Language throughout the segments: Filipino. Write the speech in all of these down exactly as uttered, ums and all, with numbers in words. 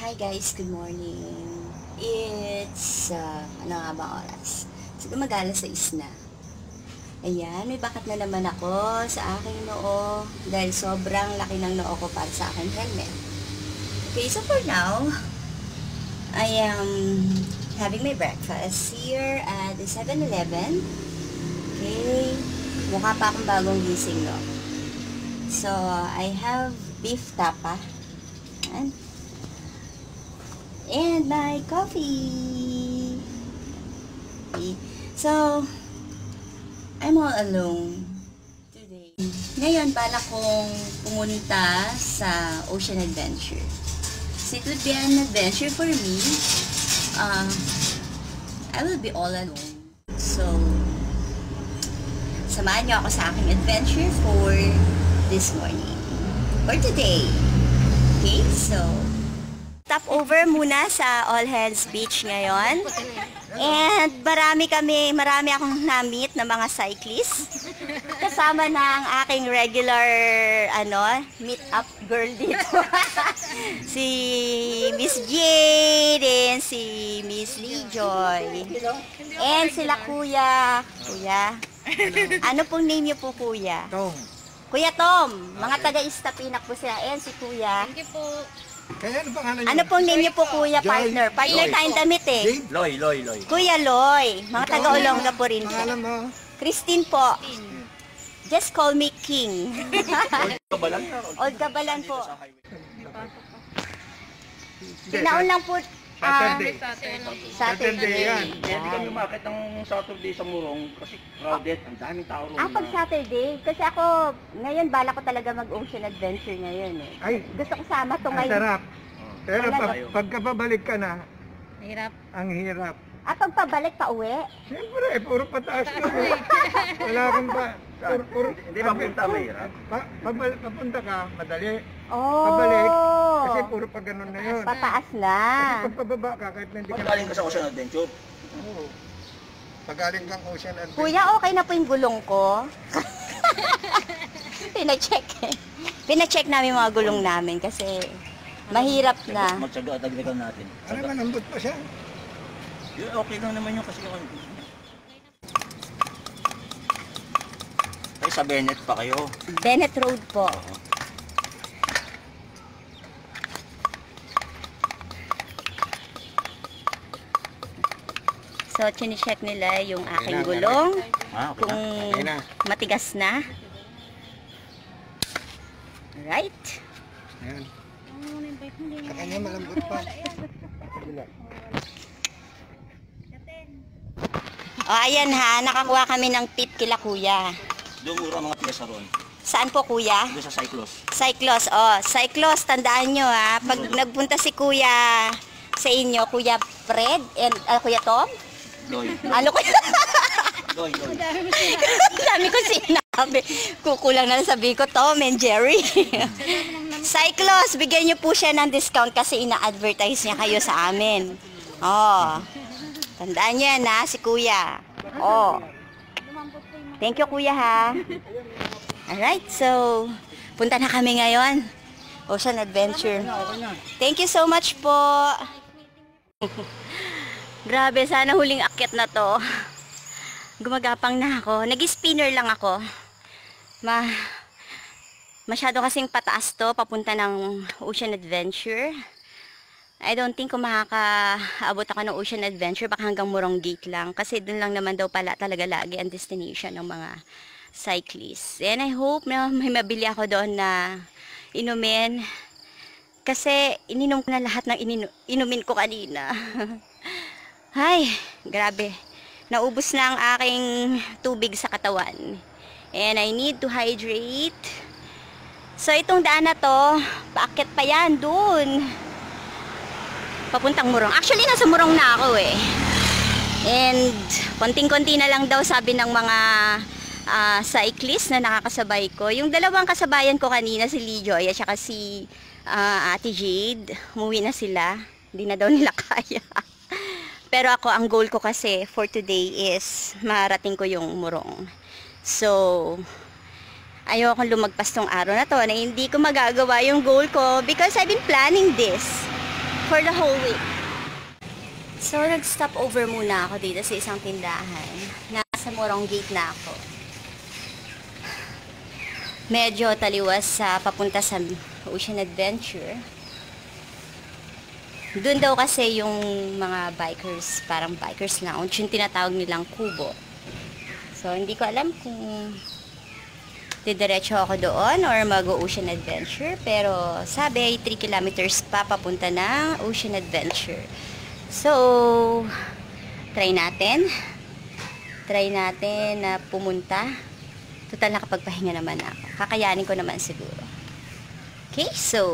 Hi guys, good morning. It's, uh, ano nga bang oras? Siguro mag-alas sais na. Ayan, may bakat na naman ako sa aking noo dahil sobrang laki ng noo ko para sa aking helmet. Okay, so for now, I am having my breakfast here at the seven eleven. Okay, mukha pa akong bagong gising, no? So, I have beef tapa. Ayan. And my coffee. Okay. So, I'm all alone today. Ngayon, bala kong pumunta sa ocean adventure. So, it would be an adventure for me. Uh, I will be all alone. So, samahan niyo ako sa aking adventure for this morning. For today. Okay, so, stop over muna sa All Hands Beach ngayon. And marami kami, marami akong na-meet na mga cyclists. Kasama na ang aking regular, ano, meet-up girl dito. Si Miss Jade and si Miss Lee Joy. And sila Kuya. Kuya. Ano pong name niyo po, Kuya? Tom. Kuya Tom. Mga taga-Istapinak po sila. And si Kuya. Thank you po. Kaya ano pangalan niyo? Ano pong name niyo po, Kuya? Joy. Partner. Partner Joy. tayong damit eh. Jade? Loy, Loy, Loy. Kuya Loy. Mga Ikaw, taga-Olongga po rin po. Pangalan mo? Christine po. Just call me King. Kabalan na. Old Gabalan po. Tinaon lang po. ah, Saturday. Saturday. Saturday yan. Kaya hindi kami umakit ng Saturday sa Morong kasi crowded. Ang daming tao ron. Ah, pag Saturday. Kasi ako, ngayon bala ko talaga mag-ocean adventure ngayon eh. Ay, Gusto ko sama to ang ngayon. sarap. Pero Talaga. pag, pagkababalik ka na, Mahirap. ang hirap. Ah, pagpabalik pa uwi? Siyempre, eh, puro pataas ka. Wala kang pa. Puro, puro, Hindi pa punta mahirap. Pa, pabal, papunta ka, madali. Oh. Pabalik, kasi puro pa ganun na yun. Pataas na. Kasi pag pababa ka, kahit na hindi ka... Pagkaling ka sa Ocean Adventure. Oo. Pagaling kang ocean adventure. Kuya, okay na po yung gulong ko. Pina-check eh. Pina-check namin mga gulong namin kasi mahirap na. Magtsaga at dagdagan natin. Ano ba, nambot pa siya? Yun, okay lang naman yun kasi yun. Ay, sa Bennett pa kayo. Bennett Road po. So, chine-check nila yung aking na, gulong. Ah, okay Kung na. Okay na. matigas na. Right. Ayan. Sa kanya malambot pa. Kabila. O, ayan ha. Nakakuha kami ng tip kila kuya. Doon mura mga piyesa ron. Saan po kuya? Doon sa Cyclos. Cyclos. Oh, Cyclos, tandaan nyo ha. Pag nagpunta si kuya sa inyo, Kuya Fred and uh, Kuya Tom? Loy. Ano kuya? Loy, Loy. Dami ko sinabi. Kukulang na lang sabi ko, Tom and Jerry. Cyclos, bigyan nyo po siya ng discount kasi ina-advertise niya kayo sa amin. Oh. Tandaan nyo yan ha, si kuya. Oh. Thank you kuya ha. Alright, so punta na kami ngayon. Ocean Adventure. Thank you so much po. Grabe, sana huling akyat na to. Gumagapang na ako. Nag-spinner lang ako. Ma Masyado kasing pataas to, papunta ng Ocean Adventure. I don't think kung makakaabot ako ng Ocean Adventure, baka hanggang Morong Gate lang. Kasi dun lang naman daw pala talaga lagi ang destination ng mga cyclists. And I hope na may mabili ako doon na inumin. Kasi ininom ko na lahat ng ininu- inumin ko kanina. Ay, grabe. Naubos na ang aking tubig sa katawan. And I need to hydrate. So itong daan na to, paakyat pa yan dun. Papuntang Morong. Actually, nasa Morong na ako eh. And konting-konti na lang daw sabi ng mga uh, cyclist na nakakasabay ko. Yung dalawang kasabayan ko kanina, si Lee Joy at saka si uh, Ate Jade, umuwi na sila. Hindi na daw nila kaya. Pero ako, ang goal ko kasi for today is marating ko yung Morong. So, ayokong lumagpas tong araw na to na hindi ko magagawa yung goal ko because I've been planning this for the whole week. So, nag-stop over muna ako dito sa isang tindahan. Nasa Morong gate na ako. Medyo taliwas sa papunta sa Ocean Adventure. Doon daw kasi yung mga bikers, parang bikers lounge, yung tinatawag nilang Kubo. So, hindi ko alam kung didiretso ako doon or mag-Ocean Adventure. Pero, sabi, three kilometers pa papunta ng Ocean Adventure. So, try natin. Try natin na pumunta. Total, nakapagpahinga naman ako. Kakayanin ko naman siguro. Okay, so,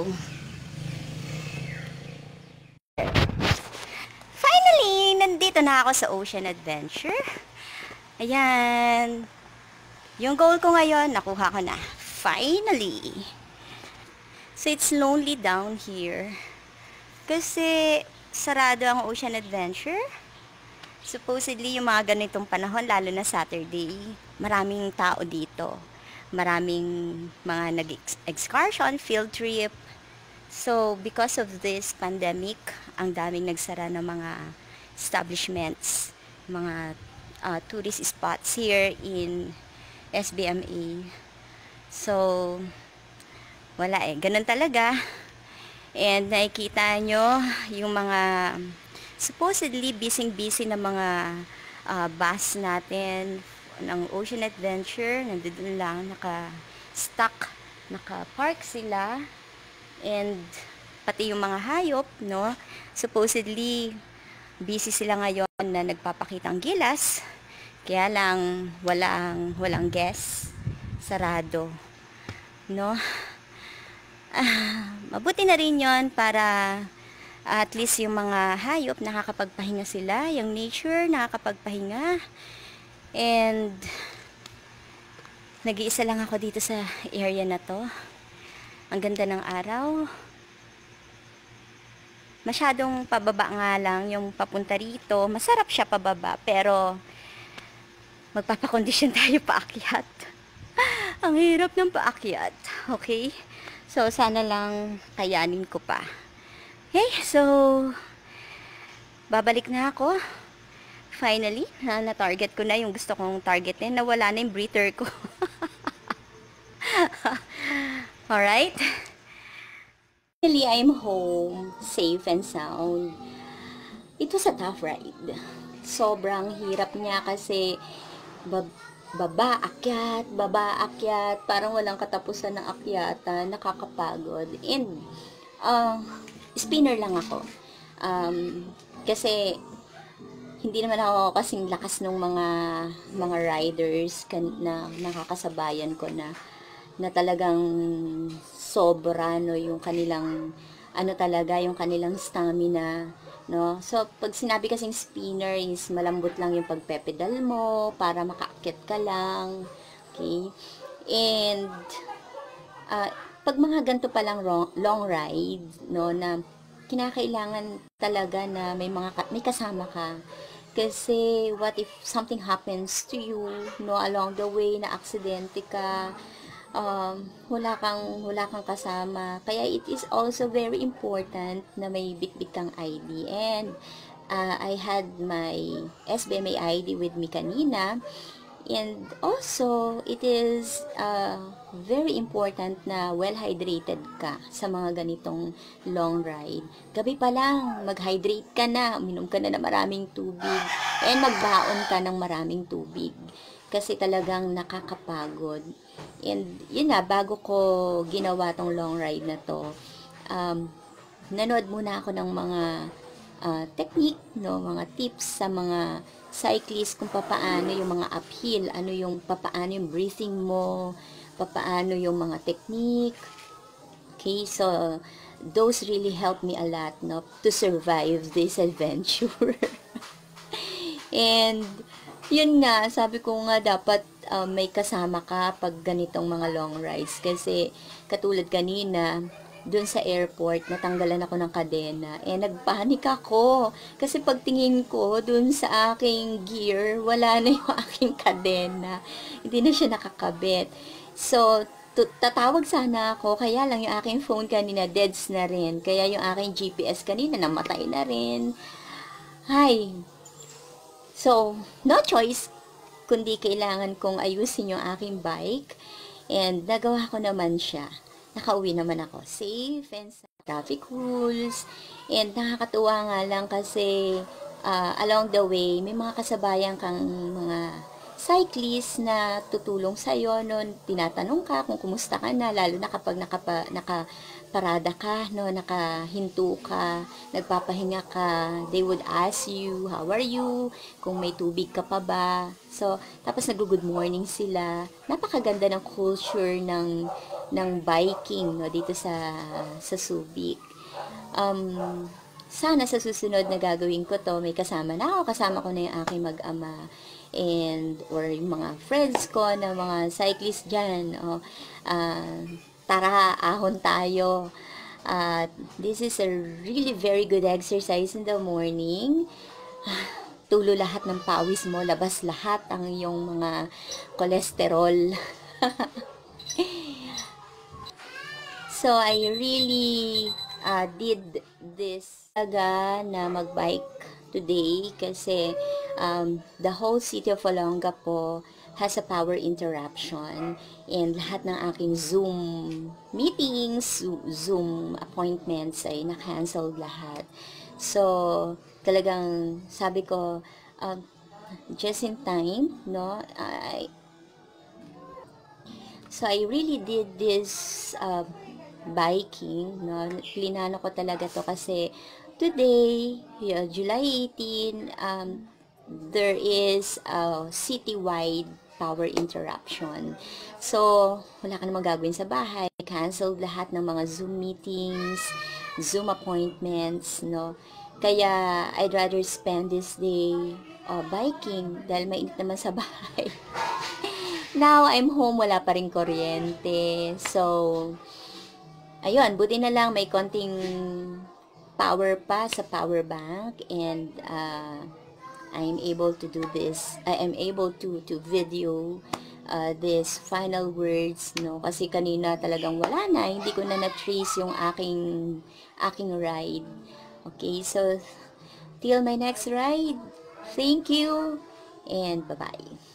finally, nandito na ako sa Ocean Adventure. Ayan. Yung goal ko ngayon, nakuha ko na. Finally. So, it's lonely down here. Kasi, sarado ang Ocean Adventure. Supposedly, yung mga ganitong panahon, lalo na Saturday, maraming tao dito. Maraming mga nag-excursion, field trip. So, because of this pandemic, ang daming nagsara ng mga establishments, mga uh, tourist spots here in S B M A. So, wala eh. Ganun talaga. And nakikita nyo yung mga supposedly busy-busy na mga uh, bus natin ng Ocean Adventure. Nandun lang, naka-stuck, naka-park sila. And pati yung mga hayop, no? Supposedly, busy sila ngayon na nagpapakitang gilas. Kaya lang, walang, walang guests. Sarado. No? Ah, mabuti na rin yon para at least yung mga hayop nakakapagpahinga sila, yung nature nakakapagpahinga. And nag-iisa lang ako dito sa area na to. Ang ganda ng araw. Masyadong pababa nga lang yung papunta rito. Masarap siya pababa, pero magpapakondisyon tayo paakyat. Ang hirap ng paakyat. Okay? So, sana lang kayanin ko pa. Okay, so, babalik na ako. Finally, na, na-target ko na yung gusto kong targetin. Nawala na yung breather ko. Alright. Finally, I'm home. Safe and sound. It was a tough ride. Sobrang hirap niya kasi bab baba, akyat, baba, akyat. Parang walang katapusan ng akyatan. Nakakapagod. And, uh, spinner lang ako. Um, kasi, hindi naman ako kasing lakas ng mga mga riders kan, na nakakasabayan ko na na talagang sobra, no, yung kanilang, ano talaga, yung kanilang stamina, no. So, pag sinabi kasing spinner is malambot lang yung pagpepedal mo para makaakyat ka lang. Okay? And, uh, pag mga ganito palang long, long ride, no, na kinakailangan talaga na may mga may kasama ka. Kasi what if something happens to you, no, along the way na aksidente ka, um, wala kang wala kang kasama. Kaya it is also very important na may bitbit kang I D. And uh, I had my S B M A I D with me kanina. And also, it is uh, very important na well-hydrated ka sa mga ganitong long ride. Gabi pa lang, mag-hydrate ka na, uminom ka na ng maraming tubig, and magbaon ka ng maraming tubig. Kasi talagang nakakapagod. And yun nga, bago ko ginawa tong long ride na to, um, nanood muna ako ng mga uh, technique, no, mga tips sa mga cyclist kung papaano yung mga uphill, ano yung papaano yung breathing mo, papaano yung mga technique. Okay, so those really helped me a lot, no, to survive this adventure. And yun nga, sabi ko nga dapat uh, may kasama ka pag ganitong mga long rides kasi katulad kanina doon sa airport, natanggalan ako ng kadena. Eh, nagpanik ako. Kasi pagtingin ko doon sa aking gear, wala na yung aking kadena. Hindi na siya nakakabit. So, tu- tatawag sana ako, kaya lang yung aking phone kanina deads na rin. Kaya yung aking G P S kanina namatay na rin. Hay. So, no choice kundi kailangan kong ayusin yung aking bike. And nagawa ko naman siya. Nakauwi naman ako safe and sa traffic rules. And nakakatuwa nga lang kasi uh, along the way, may mga kasabayan kang mga cyclist na tutulong sa'yo, no? Tinatanong ka kung kumusta ka na, lalo na kapag nakapa, nakaparada ka, no? Nakahinto ka, nagpapahinga ka, they would ask you, how are you? Kung may tubig ka pa ba? So, tapos nag-good morning sila. Napakaganda ng culture ng, ng biking, no? Dito sa, sa Subic. Um, sana sa susunod na gagawin ko to, may kasama na ako, kasama ko na yung aking mag-ama and or yung mga friends ko na mga cyclist dyan. Oh, uh, tara, ahon tayo. Uh, this is a really very good exercise in the morning. Tulo lahat ng pawis mo, labas lahat ang iyong mga cholesterol. So, I really uh, did this aga na magbike today kasi um, the whole city of Olongapo has a power interruption and lahat ng aking Zoom meetings, Zoom appointments ay na-cancelled lahat. So, talagang sabi ko, uh, just in time, no, I, so I really did this uh, biking, no, plinano ko talaga to kasi today, yeah, July eighteenth, um, there is a citywide power interruption. So, wala ka namang gagawin sa bahay. Canceled lahat ng mga Zoom meetings, Zoom appointments, no. Kaya, I'd rather spend this day uh, biking dahil mainit naman sa bahay. Now, I'm home, wala pa rin kuryente. So, ayun, buti na lang may konting power pa sa power bank and uh, I'm able to do this. I am able to to video uh, this final words, no, kasi kanina talagang wala na, hindi ko na na-trace yung aking aking ride. Okay, so till my next ride, thank you and bye-bye.